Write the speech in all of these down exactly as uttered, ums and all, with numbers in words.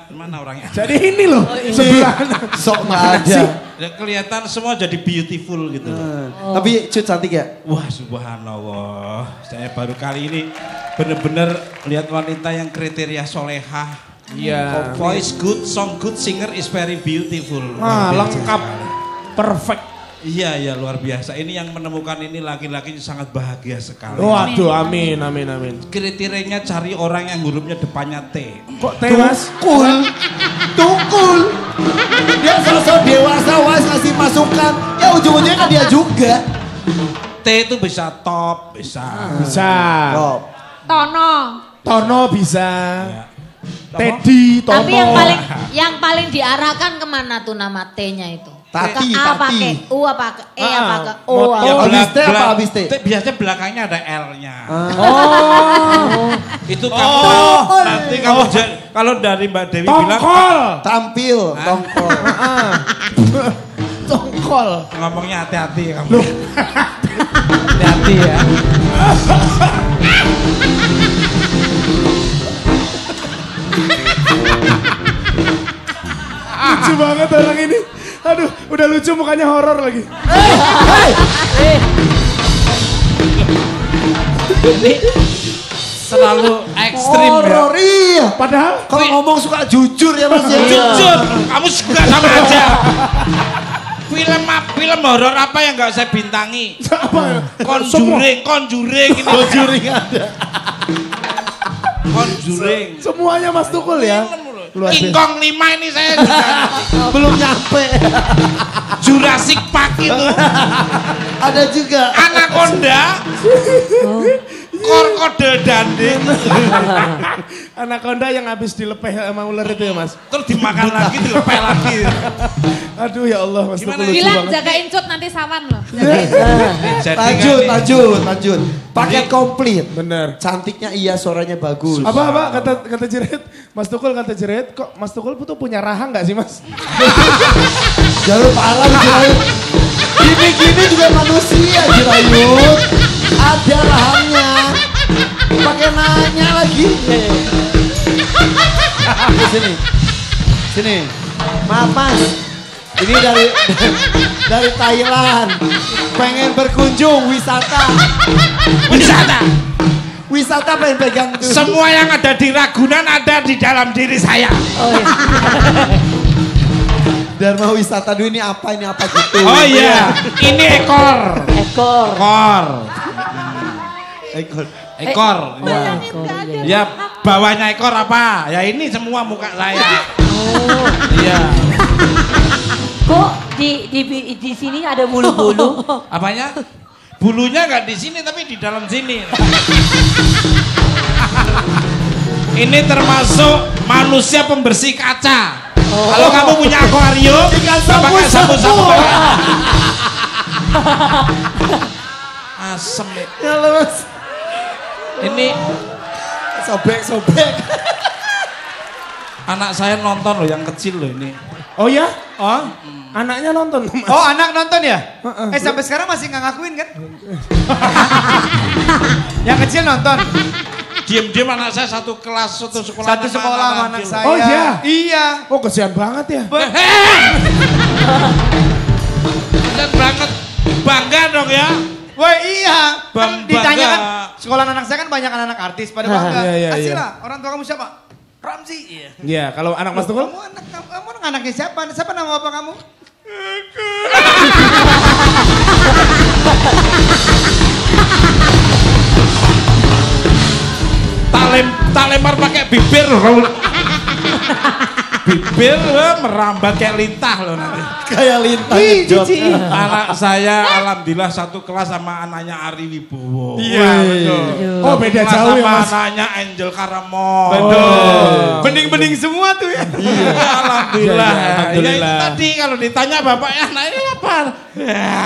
mana orangnya? Jadi ini loh, oh, ini. Sebelah sok nggak ada. Ya, kelihatan semua jadi beautiful gitu loh. Oh. Tapi Cut cantik ya? Wah subhanallah, saya baru kali ini bener-bener lihat wanita yang kriteria solehah. Iya. Voice good, song good, singer is very beautiful. Ah, lengkap, perfect. Iya, iya luar biasa. Ini yang menemukan ini laki-laki sangat bahagia sekali. Waduh, amin, amin, amin. Kriterianya cari orang yang hurufnya depannya T. Kok T, Mas? Tukul, tukul. Dia sosok dewasa, was ngasih masukan. Ya ujung-ujungnya kan dia juga. T itu bisa top, bisa. Bisa. Top. Tono. Tono bisa. Ya. Teddy, Tono. Tapi yang paling yang paling diarahkan kemana tuh nama T-nya itu? Tati, ke A tati. pakai U apa ke E Ah, apa ke O mau- apa? Ya, habis T apa belak- habis T? T biasanya belakangnya ada L-nya. Oh. Itu kamu Oh. nanti kamu ja- kalau dari Mbak Dewi bilang Tongkol. Tampil, tongkol. Tongkol. ngomongnya hati-hati kamu. Hati-hati ya. Lucu banget orang ini. Aduh, udah lucu mukanya horor lagi. Ini selalu ekstrim ya. Horor iya. Padahal Kalau ngomong suka jujur ya Mas ya. Jujur, kamu suka sama aja. Film film horor apa yang nggak saya bintangi? apa? Conjuring, Conjuring ini. Conjuring ada. Conjuring. Semuanya Mas Tukul ya. Luar King biasa. Kong lima ini saya juga. Belum nyampe. Jurassic Park itu. Ada juga. Anaconda. Krokodil Dundee. Anaconda yang habis dilepeh sama ular itu ya Mas. Terus dimakan lagi, dilepeh lagi. Aduh ya Allah Mas Gimana Tukul lucu Bilang banget. jagain Cut nanti sawan loh. Jadi Lanjut, kan lanjut, lanjut. Paket komplit. Bener. Cantiknya iya, suaranya bagus. Apa apa kata kata Jerit? Mas Tukul kata Jerit, kok Mas Tukul tuh punya rahang nggak sih Mas? Jalur alam Jirayut. Gini-gini juga manusia Jirayut. Ada rahangnya. Pakai nanya lagi. Sini. Sini. Maaf Mas. Ini dari dari Thailand. Pengen berkunjung wisata. wisata. Wisata pengen pegang tuh. Semua yang ada di Ragunan ada di dalam diri saya. Dharma wisata dulu ini apa ini apa gitu. Oh iya, ini ekor. Ekor. Ekor. Ekor. Ekor. Ya. Ya, bawahnya ekor apa? Ya ini semua muka saya. Oh. Iya. Kok di di di sini ada bulu-bulu? Apanya? Bulunya nggak di sini tapi di dalam sini. Ini termasuk manusia pembersih kaca. Oh. Kalau kamu punya akuarium, nggak pakai sapu-sapu. Asem nih. Ya Mas. Ini Sobek-sobek. anak saya nonton loh yang kecil loh ini. Oh ya? Oh, Anaknya nonton Mas. oh anak nonton ya? Uh-uh. Eh sampai sekarang masih nggak ngakuin kan? Yang kecil nonton. Diem-diem anak saya satu kelas, satu sekolah. Satu sekolah sama anak saya. Oh, iya? Iya. Oh kesian banget ya. Dan banget bangga dong ya. Wah iya. Bang- Kan ditanya bangga. kan, sekolah anak saya kan banyak anak artis pada bangga. Iya, iya, Kasih iya. lah, orang tua kamu siapa? Ramzi. Iya. Iya, kalau anak Mas Tukul? Kamu anak kamu, kamu anaknya siapa? Siapa nama bapak kamu? Tak lem, tak lempar pakai bibir. Bibir eh, merambat kayak lintah loh nanti. Kayak lintah Ih, ngejot. cici. Anak saya alhamdulillah satu kelas sama anaknya Ari Wibowo. Iya, betul. Oh beda Kelas jauh ya sama Mas. anaknya Angel Karamon. Betul. Bening-bening semua tuh ya. Iya, alhamdulillah. Iya, iya, alhamdulillah. Ya, tadi kalau ditanya bapaknya, nah ini apa? Ya.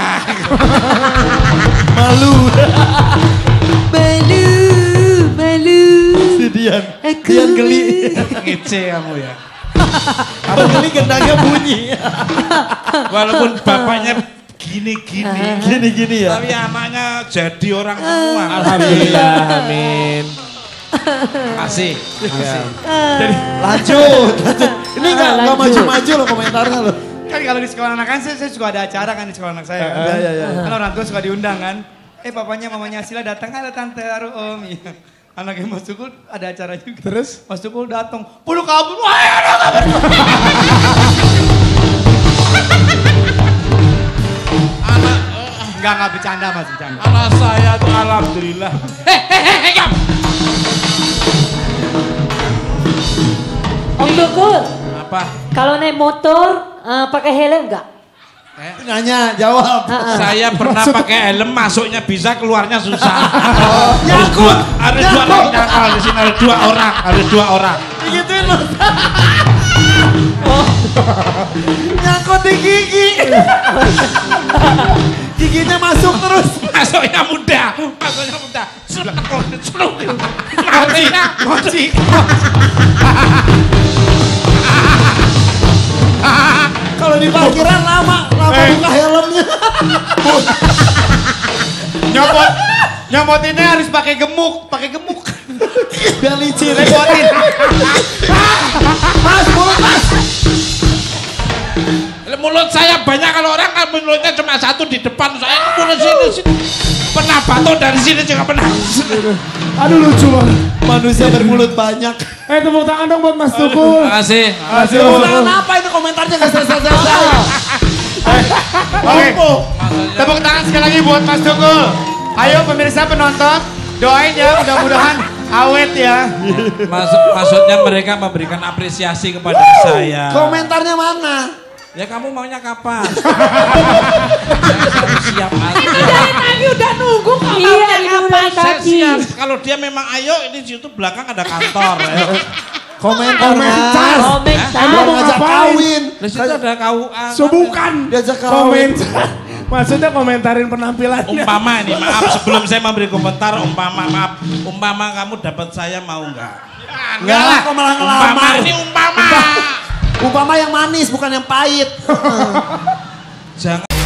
Malu. Malu, malu. Si Dian. Aku. Dian geli. Ngece kamu ya. Apa geli gendangnya bunyi. Walaupun bapaknya gini-gini. Gini-gini ya. Tapi anaknya jadi orang semua. Alhamdulillah, amin. Kasih. Kasih. Jadi lanjut, lanjut. Ini nggak nggak maju-maju loh komentarnya loh. Kan kalau di sekolah anak kan saya, saya juga ada acara kan di sekolah anak saya. Kan, Iya, iya, iya. Kan orang tua suka diundang kan. Eh papanya mamanya Sila datang, ada tante Aru om. Iya. Anaknya Mas Tukul ada acara juga. Terus? Mas Tukul datang, puluh kabur, wah ada kabur. Anak, Enggak, enggak bercanda mas, bercanda. anak saya tuh alhamdulillah. Hehehe, kamu. Om Tukul, Apa? kalau naik motor eh, pakai helm enggak? Nanya, jawab. Saya pernah pakai helm, masuknya bisa, keluarnya susah. Nyangkut. Harus dua orang nyangkal di sini, harus dua orang, harus dua orang. Digituin loh. Nyangkut di gigi. Giginya masuk terus. Masuknya mudah, masuknya mudah. Sudah seluk, masuknya kunci. Kalau di parkiran lama, lama buka helmnya. Nyopot, nyopot ini harus pakai gemuk, pakai gemuk. Biar licin. Lepotin. Mas, mulut mas. Mulut saya banyak, kalau orang kan mulutnya cuma satu di depan, saya mulut sini sini. Pernah batuk dari sini juga pernah. Aduh lucu banget. Manusia bermulut banyak. Eh tepuk tangan dong buat Mas Tukul. Terima kasih. Kasih Tepuk Mas tangan Tukul. apa ini komentarnya nggak selesai-selesai. Oke, tepuk tangan sekali lagi buat Mas Tukul. Ayo pemirsa penonton, doain ya mudah-mudahan awet ya. Maksud, maksudnya mereka memberikan apresiasi kepada saya. Komentarnya mana? Ya kamu maunya kapan? Saya siap aja. Tadi udah nunggu kok. Iya, ini udah Saya tadi. siap. Kalau dia memang ayo, ini di situ belakang ada kantor. Ya. Komentar Komentar. mas. Komentar. Emang mau ngajak ngapain? kawin. Di situ ada K U A. Subukan. Diajak kawin. Komentar. Maksudnya komentarin penampilannya. Umpama ini, maaf sebelum saya memberi komentar, umpama maaf, umpama kamu dapat saya mau enggak? Enggak lah, kok malah Umpama ngelamar. ini umpama. Umpama yang manis bukan yang pahit. Jangan.